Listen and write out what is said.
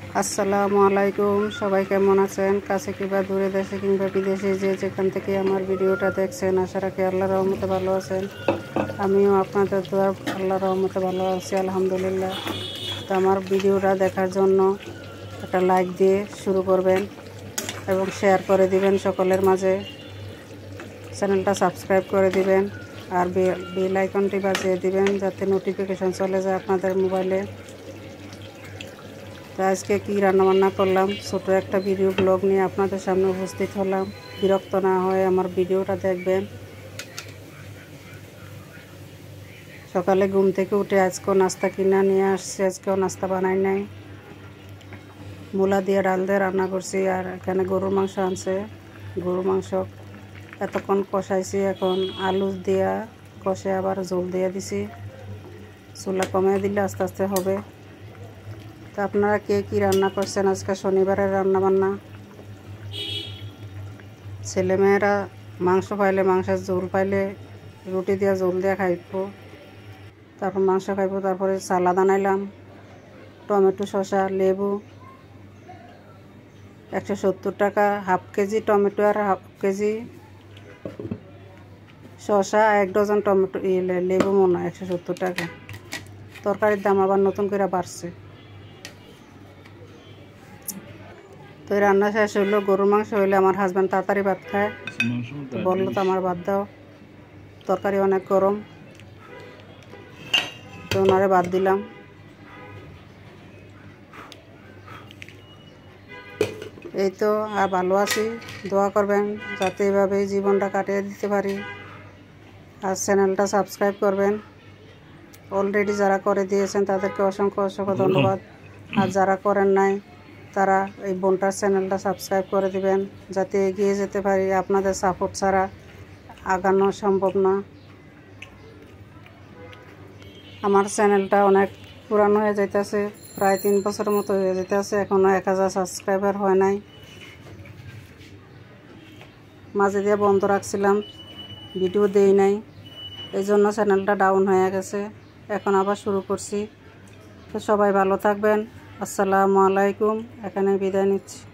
আসসালামু আলাইকুম। সবাই কেমন আছেন? কাছে কিংবা দূরে, দেশে কিংবা বিদেশে, যে যেখান থেকে আমার ভিডিওটা দেখছেন, আশা রাখি আল্লাহর রহমতে ভালো আছেন। আমিও আপনাদের দোয়া আল্লাহর রহমতে ভালো আছি, আলহামদুলিল্লাহ। তো আমার ভিডিওটা দেখার জন্য একটা লাইক দিয়ে শুরু করবেন এবং শেয়ার করে দিবেন সকলের মাঝে। চ্যানেলটা সাবস্ক্রাইব করে দিবেন আর বেল আইকনটি বাজিয়ে দিবেন যাতে নোটিফিকেশন চলে যায় আপনাদের মোবাইলে। তো আজকে কী রান্নাবান্না করলাম, ছোটো একটা ভিডিও ব্লগ নিয়ে আপনাদের সামনে উপস্থিত হলাম। বিরক্ত না হয়ে আমার ভিডিওটা দেখবেন। সকালে ঘুম থেকে উঠে আজকেও নাস্তা কিনা নিয়ে আসছি, আজকেও নাস্তা বানাই নাই। মূলা দিয়ে ডাল দিয়ে রান্না করছি, আর এখানে গরুর মাংস আনছে। গরুর মাংস এতক্ষণ কষাইছি, এখন আলু দিয়া কষে আবার ঝোল দিয়ে দিছি। চুলা কমিয়ে দিলে আস্তে আস্তে হবে। তো আপনারা কে কী রান্না করছেন আজকে শনিবারের রান্না বান্না? ছেলেমেয়েরা মাংস পাইলে, মাংসের ঝোল পাইলে রুটি দিয়া ঝোল দিয়া খাইব, তারপর মাংস খাইব। তারপরে সালাদ আনাইলাম, টমেটো, শসা, লেবু। 170 টাকা হাফ কেজি টমেটো আর হাফ কেজি শসা, 1 ডজন টমেটো লেবু মনে 170 টাকা। তরকারির দাম আবার নতুন করে বাড়ছে। তো এই রান্না শেষ হইলো। গরুর মাংস হইলে আমার হাজব্যান্ড তাড়াতাড়ি ভাত খায়, বললো তো আমার ভাত দাও, তরকারি অনেক গরম, তো ওনারে ভাত দিলাম। এই তো, আর ভালো আছি। দোয়া করবেন যাতে এভাবেই জীবনটা কাটিয়ে দিতে পারি। আর চ্যানেলটা সাবস্ক্রাইব করবেন। অলরেডি যারা করে দিয়েছেন তাদেরকে অসংখ্য অসংখ্য ধন্যবাদ। আর যারা করেন নাই তারা এই বোনটার চ্যানেলটা সাবস্ক্রাইব করে দিবেন যাতে এগিয়ে যেতে পারি। আপনাদের সাপোর্ট ছাড়া আগানো সম্ভব না। আমার চ্যানেলটা অনেক পুরানো হয়ে যাইতেছে, প্রায় 3 বছরের মতো হয়ে যেতেছে, এখনও 1000 সাবস্ক্রাইবার হয় নাই। মাঝে দিয়ে বন্ধ রাখছিলাম, ভিডিও দেই নাই, এই জন্য চ্যানেলটা ডাউন হয়ে গেছে। এখন আবার শুরু করছি। তো সবাই ভালো থাকবেন। আসসালামু আলাইকুম। এখানে বিদায় নিচ্ছি।